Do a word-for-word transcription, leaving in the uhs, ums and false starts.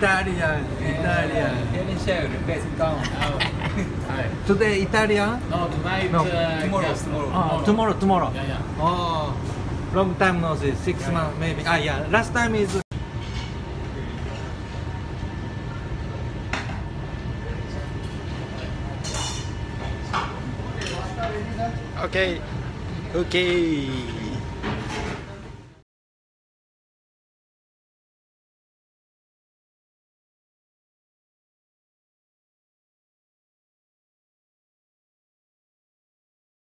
Italian, Italian. Vieni in show, the best in town. Today Italian? No, tonight. No. Uh, Tomorrow, yes, tomorrow. Oh, tomorrow, tomorrow. Yeah, yeah. Oh, long time no see, six Yeah, months maybe. Ah, yeah. Last time is. Okay, okay.